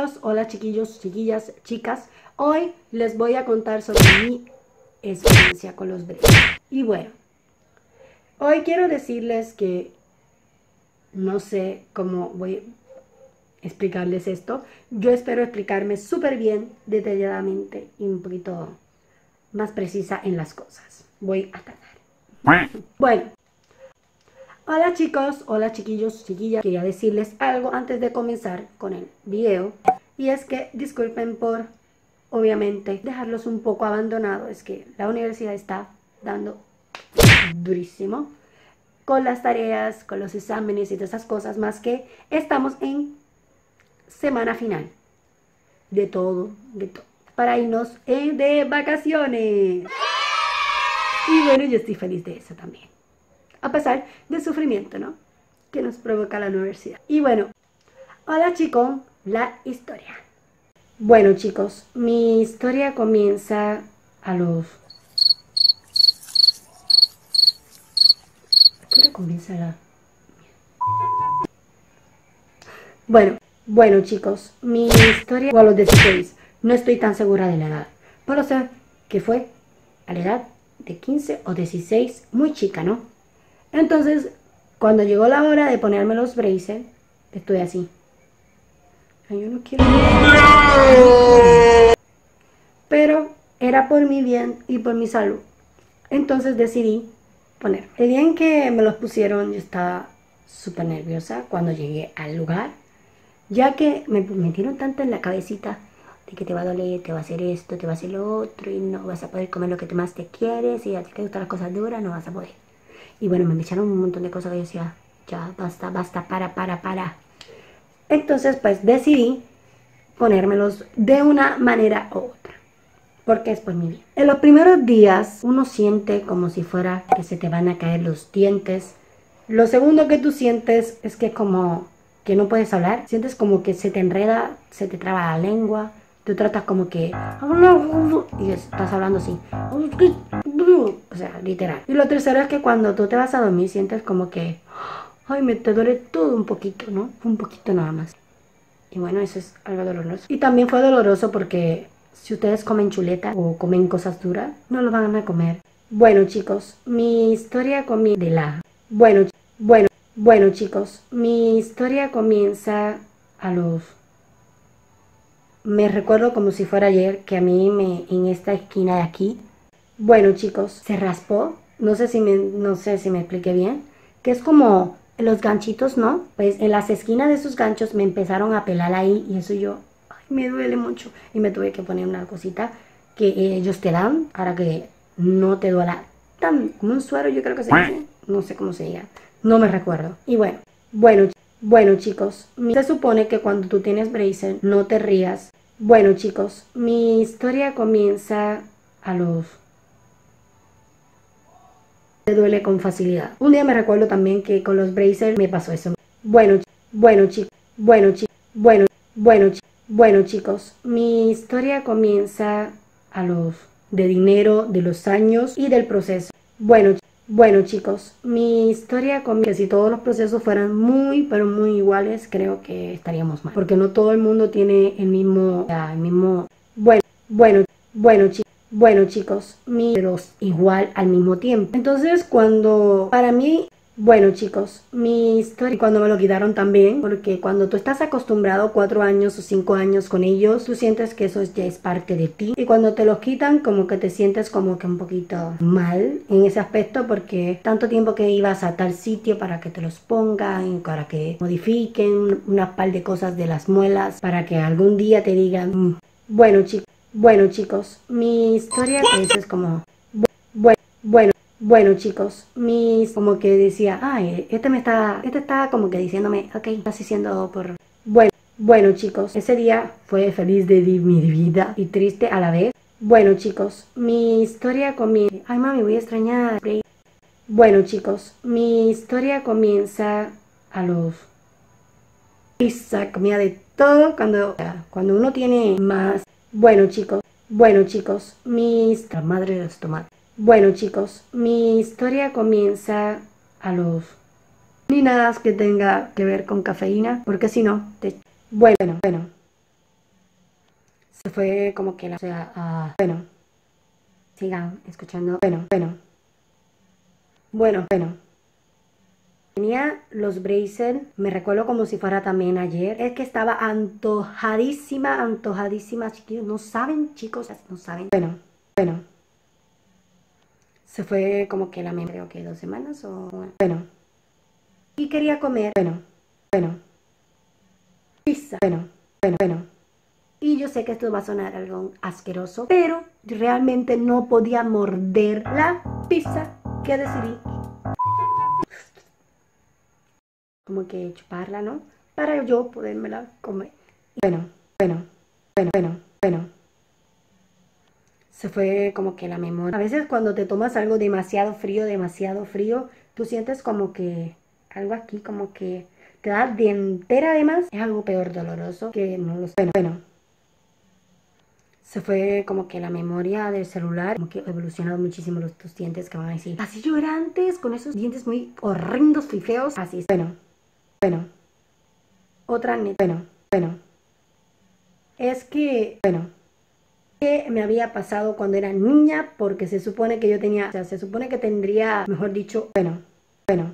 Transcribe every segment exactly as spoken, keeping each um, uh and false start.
chicos, hola chiquillos, chiquillas, chicas. Hoy les voy a contar sobre mi experiencia con los braces. Y bueno, hoy quiero decirles que no sé cómo voy a explicarles esto. Yo espero explicarme súper bien, detalladamente y un poquito más precisa en las cosas. Voy a tratar. Bueno. Hola chicos, hola chiquillos, chiquillas. Quería decirles algo antes de comenzar con el video. Y es que disculpen por, obviamente, dejarlos un poco abandonados. Es que la universidad está dando durísimo con las tareas, con los exámenes y todas esas cosas. Más que estamos en semana final de todo, de todo. Para irnos eh, de vacaciones. Y bueno, yo estoy feliz de eso también. A pesar del sufrimiento, ¿no?, que nos provoca la universidad. Y bueno, hola chicos, la historia. Bueno chicos, mi historia comienza a los... ¿A qué hora comienza la...? Bueno, bueno chicos, mi historia... O a los dieciséis, no estoy tan segura de la edad. Pero sé que fue a la edad de quince o dieciséis, muy chica, ¿no? Entonces, cuando llegó la hora de ponerme los braces, estoy así. Ay, yo no quiero. Pero era por mi bien y por mi salud. Entonces decidí poner. El día en que me los pusieron, yo estaba súper nerviosa cuando llegué al lugar, ya que me metieron tanto en la cabecita de que te va a doler, te va a hacer esto, te va a hacer lo otro, y no vas a poder comer lo que más te quieres, y a ti te gustan las cosas duras, no vas a poder. Y bueno, me echaron un montón de cosas que yo decía, ya, basta, basta, para, para, para. Entonces, pues decidí ponérmelos de una manera u otra, porque es por mi bien. En los primeros días, uno siente como si fuera que se te van a caer los dientes. Lo segundo que tú sientes es que como que no puedes hablar. Sientes como que se te enreda, se te traba la lengua. Tú tratas como que... y estás hablando así. O sea, literal. Y lo tercero es que cuando tú te vas a dormir sientes como que... Ay, me te duele todo un poquito, ¿no? Un poquito nada más. Y bueno, eso es algo doloroso. Y también fue doloroso porque si ustedes comen chuleta o comen cosas duras, no lo van a comer. Bueno, chicos, mi historia comienza de la... Bueno, bueno, bueno, chicos, mi historia comienza a los... Me recuerdo como si fuera ayer que a mí me en esta esquina de aquí, bueno chicos, se raspó, no sé si me, no sé si me expliqué bien, que es como los ganchitos, ¿no? Pues en las esquinas de esos ganchos me empezaron a pelar ahí y eso yo, ay, me duele mucho y me tuve que poner una cosita que ellos te dan para que no te duela tan, como un suero, yo creo que se dice, no sé cómo se diga, no me recuerdo. Y bueno, bueno Bueno chicos, se supone que cuando tú tienes braces no te rías. Bueno chicos, mi historia comienza a los... Te duele con facilidad. Un día me recuerdo también que con los braces me pasó eso. Bueno, bueno chicos, bueno chicos, bueno, bueno, bueno chicos, mi historia comienza a los... de dinero, de los años y del proceso. Bueno chicos. Bueno chicos, mi historia comienza, que si todos los procesos fueran muy pero muy iguales, creo que estaríamos mal, porque no todo el mundo tiene el mismo, el mismo, bueno, bueno, bueno chicos, bueno chicos, mi, pero igual al mismo tiempo. Entonces cuando, para mí, bueno chicos, mi historia, cuando me lo quitaron también, porque cuando tú estás acostumbrado cuatro años o cinco años con ellos, tú sientes que eso ya es parte de ti. Y cuando te los quitan, como que te sientes como que un poquito mal en ese aspecto, porque tanto tiempo que ibas a tal sitio para que te los pongan, para que modifiquen una par de cosas de las muelas, para que algún día te digan, mm. bueno chicos, bueno chicos, mi historia pues es como, bueno, bueno. Bueno chicos, mis como que decía, ay, este me está, este está como que diciéndome, ok, estás diciendo por... Bueno, bueno chicos, ese día fue feliz de mi vida y triste a la vez. Bueno chicos, mi historia comienza... Ay mami, voy a extrañar. Bueno chicos, mi historia comienza a los... Pizza, comida de todo, cuando, cuando uno tiene más... Bueno chicos, bueno chicos, mis... La madre de los tomates. Bueno chicos, mi historia comienza a los... Ni nada que tenga que ver con cafeína, porque si no, te... bueno, bueno. Se fue como que la... O sea, ah, bueno, sigan escuchando. Bueno, bueno. Bueno, bueno. Tenía los braces, me recuerdo como si fuera también ayer. Es que estaba antojadísima, antojadísima, chiquillos. No saben, chicos, no saben. Bueno, bueno. Se fue como que la misma, creo que dos semanas o... Bueno. Y quería comer, bueno, bueno. Pizza, bueno, bueno, bueno. Y yo sé que esto va a sonar algo asqueroso, pero realmente no podía morder la pizza que decidí como que chuparla, ¿no? Para yo podérmela comer. Bueno, bueno, bueno, bueno, bueno. Se fue como que la memoria. A veces cuando te tomas algo demasiado frío, demasiado frío, tú sientes como que algo aquí, como que te da dientera además. Es algo peor doloroso que no lo sé. Bueno, bueno. Se fue como que la memoria del celular, como que evolucionado muchísimo los tus dientes que van a decir. Así yo era antes, con esos dientes muy horrendos y feos. Así es. Bueno, bueno. Otra net. Bueno, bueno. Es que, bueno, que me había pasado cuando era niña, porque se supone que yo tenía, o sea, se supone que tendría, mejor dicho, bueno, bueno.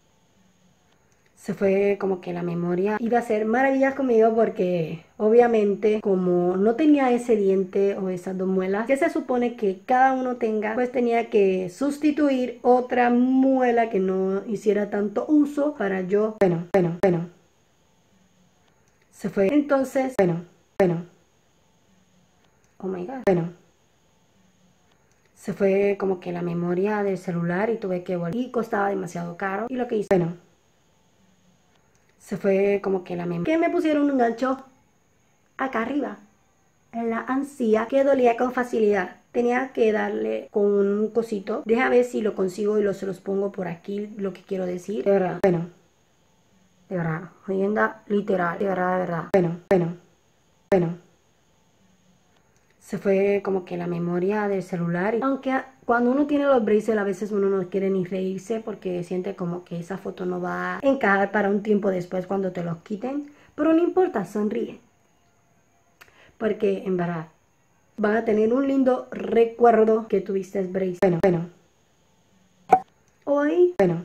Se fue como que la memoria iba a hacer maravillas conmigo porque obviamente como no tenía ese diente o esas dos muelas que se supone que cada uno tenga, pues tenía que sustituir otra muela que no hiciera tanto uso para yo, bueno, bueno, bueno. Se fue entonces, bueno, bueno. Oh my god, bueno. Se fue como que la memoria del celular y tuve que volver y costaba demasiado caro y lo que hice, bueno. Se fue como que la memoria. Que me pusieron un gancho acá arriba, en la encía, que dolía con facilidad. Tenía que darle con un cosito. Deja ver si lo consigo y lo, se los pongo por aquí, lo que quiero decir. De verdad, bueno. De verdad, jodienda literal. De verdad, de verdad. Bueno, bueno, bueno. Se fue como que la memoria del celular. Aunque cuando uno tiene los braces a veces uno no quiere ni reírse porque siente como que esa foto no va a encajar para un tiempo después cuando te los quiten. Pero no importa, sonríe. Porque en verdad van a tener un lindo recuerdo que tuviste braces. Bueno, bueno. Hoy, bueno.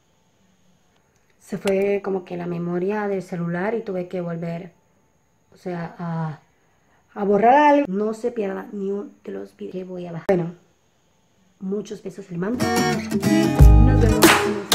Se fue como que la memoria del celular y tuve que volver, o sea, a... a borrar algo. No se pierda ni uno de los videos que voy a bajar. Bueno, muchos besos le mando. Y nos vemos.